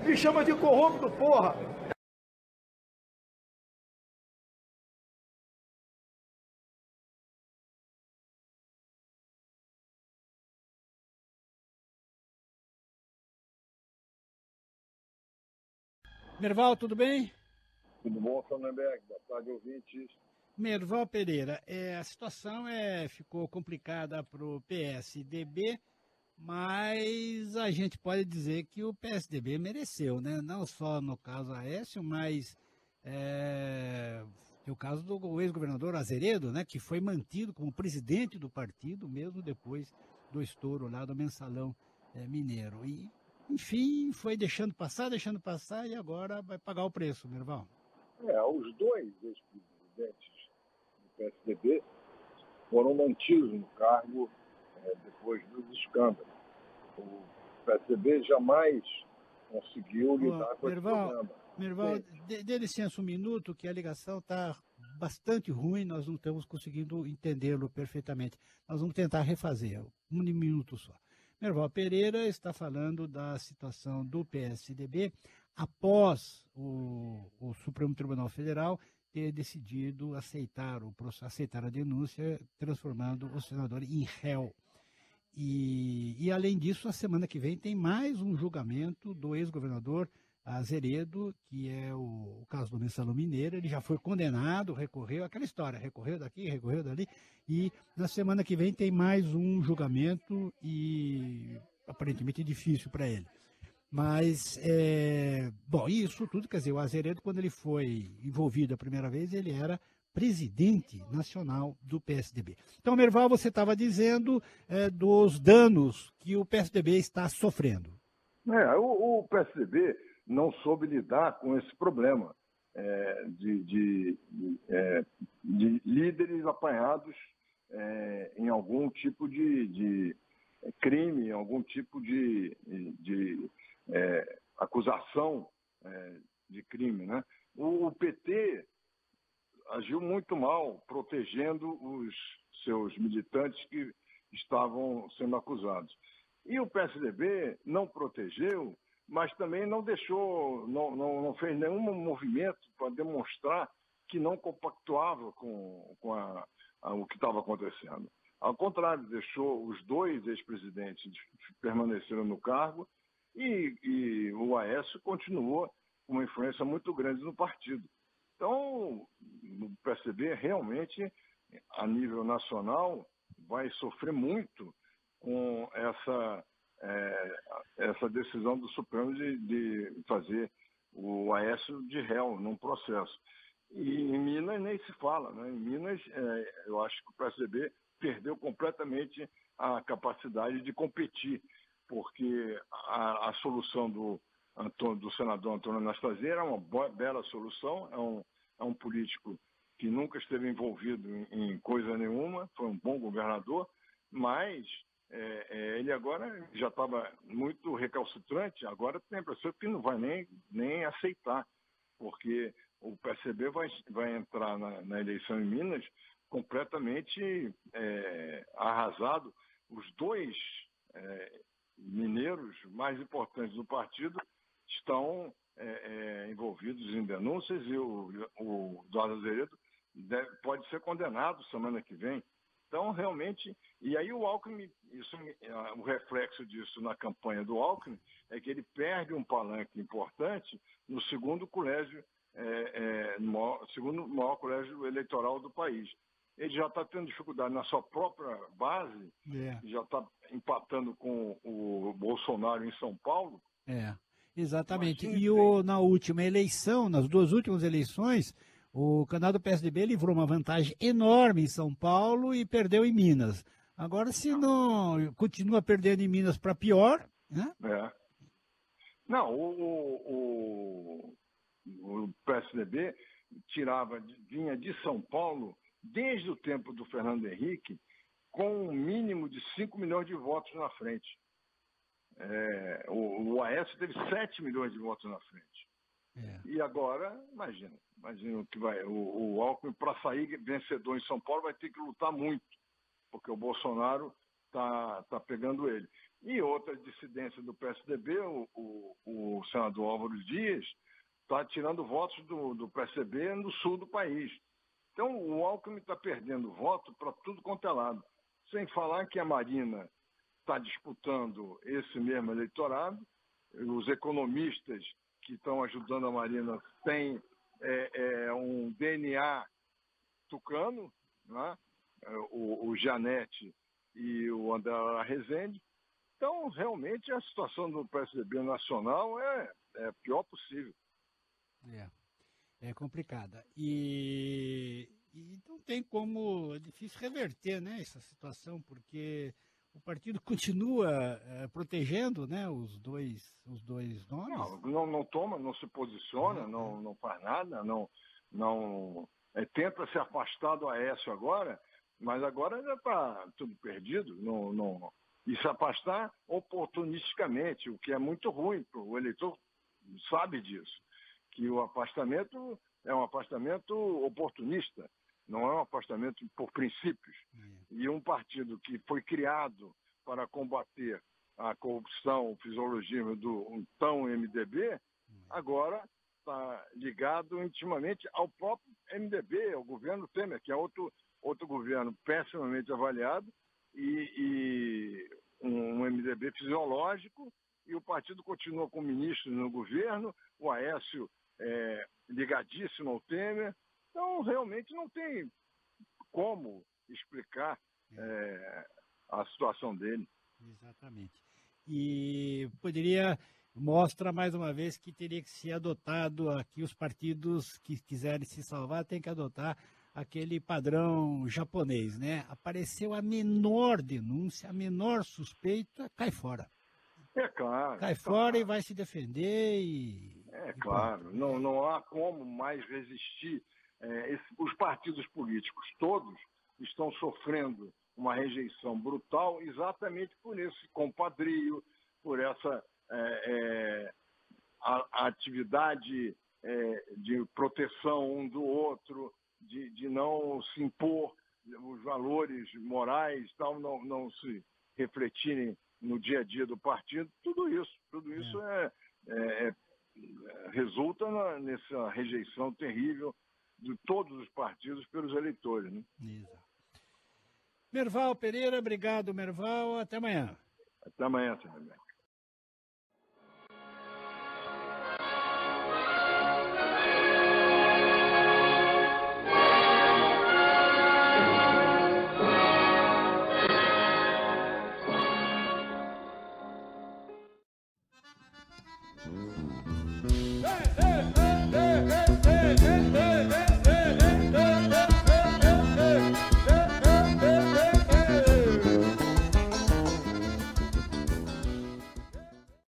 Me chama de corrupto, porra! Merval, tudo bem? Tudo bom, Sonnenberg? Boa tarde, ouvintes. Merval Pereira, a situação ficou complicada para o PSDB, mas a gente pode dizer que o PSDB mereceu, né? Não só no caso Aécio, mas o caso do ex-governador Azeredo, né? Que foi mantido como presidente do partido, mesmo depois do estouro lá do Mensalão Mineiro. E, enfim, foi deixando passar e agora vai pagar o preço, Merval. Os dois ex-presidentes do PSDB foram mantidos no cargo depois dos escândalos. O PSDB jamais conseguiu lidar com esse problema. Merval, dê licença um minuto, que a ligação está bastante ruim, nós não estamos conseguindo entendê-lo perfeitamente. Nós vamos tentar refazer, um minuto só. Merval Pereira está falando da situação do PSDB após o Supremo Tribunal Federal ter decidido aceitar a denúncia, transformando o senador em réu. E, além disso, a semana que vem tem mais um julgamento do ex-governador Azeredo, que é o caso do Mensalão Mineiro. Ele já foi condenado, recorreu, aquela história, recorreu daqui, recorreu dali, e na semana que vem tem mais um julgamento e aparentemente difícil para ele. Mas, bom, isso tudo, quer dizer, o Azeredo, quando ele foi envolvido a primeira vez, ele era presidente nacional do PSDB. Então, Merval, você estava dizendo dos danos que o PSDB está sofrendo. O PSDB não soube lidar com esse problema de líderes apanhados em algum tipo de crime, em algum tipo de acusação de crime, né? O PT agiu muito mal protegendo os seus militantes que estavam sendo acusados. E o PSDB não protegeu, mas também não deixou, não fez nenhum movimento para demonstrar que não compactuava com o que estava acontecendo. Ao contrário, deixou os dois ex-presidentes permaneceram no cargo e o Aécio continuou com uma influência muito grande no partido. Então, o PSDB realmente, a nível nacional, vai sofrer muito com essa decisão do Supremo de fazer o Aécio de réu num processo. E em Minas nem se fala, né? Em Minas, eu acho que o PSDB perdeu completamente a capacidade de competir, porque a solução do senador Antônio Anastasia era uma bela solução, é um político que nunca esteve envolvido em coisa nenhuma, foi um bom governador, mas ele agora já estava muito recalcitrante, agora tem a impressão que não vai nem aceitar, porque o PSDB vai entrar na eleição em Minas completamente arrasado. Os dois mineiros mais importantes do partido estão envolvidos em denúncias e o Eduardo Azeredo pode ser condenado semana que vem. Então, realmente, e aí o Alckmin, o reflexo disso na campanha do Alckmin é que ele perde um palanque importante no segundo colégio, segundo maior colégio eleitoral do país. Ele já está tendo dificuldade na sua própria base, já está empatando com o Bolsonaro em São Paulo. Exatamente. E na última eleição, nas duas últimas eleições, o candidato do PSDB livrou uma vantagem enorme em São Paulo e perdeu em Minas. Agora, se não continua perdendo em Minas para pior, né? Não, o PSDB vinha de São Paulo desde o tempo do Fernando Henrique com um mínimo de 5 milhões de votos na frente. O Aécio teve 7 milhões de votos na frente. E agora, imagina o que vai. O Alckmin, para sair vencedor em São Paulo, vai ter que lutar muito, porque o Bolsonaro está pegando ele. E outra dissidência do PSDB, o o senador Álvaro Dias está tirando votos do PSDB no sul do país. Então, o Alckmin está perdendo voto para tudo quanto é lado. Sem falar que a Marina está disputando esse mesmo eleitorado, os economistas que estão ajudando a Marina têm um DNA tucano, né? O Janete e o André Rezende. Então, realmente, a situação do PSDB nacional é a pior possível. É complicada. E não tem como, é difícil reverter, né, essa situação, porque o partido continua protegendo, né, os dois nomes. Não toma, não se posiciona, não faz nada, tenta se afastar do Aécio agora, mas agora já está tudo perdido. E se afastar oportunisticamente, o que é muito ruim, o eleitor sabe disso, que o afastamento é um afastamento oportunista, não é um afastamento por princípios. E um partido que foi criado para combater a corrupção, o fisiologismo do então MDB, agora está ligado intimamente ao próprio MDB, ao governo Temer, que é outro governo pessimamente avaliado, e um MDB fisiológico, e o partido continua com ministros no governo, o Aécio ligadíssimo ao Temer. Então, realmente não tem como explicar a situação dele. Exatamente. E mostra mais uma vez que teria que ser adotado aqui, os partidos que quiserem se salvar têm que adotar aquele padrão japonês, né? Apareceu a menor denúncia, a menor suspeita, cai fora. É claro. Cai fora e vai se defender claro. Não há como mais resistir. Os partidos políticos todos estão sofrendo uma rejeição brutal exatamente por esse compadrio, por essa a atividade de proteção um do outro, de não se impor, os valores morais tal, não se refletirem no dia a dia do partido. Tudo isso resulta nessa rejeição terrível de todos os partidos pelos eleitores. Né? Exato. Merval Pereira, obrigado, Merval. Até amanhã. Até amanhã, senhor.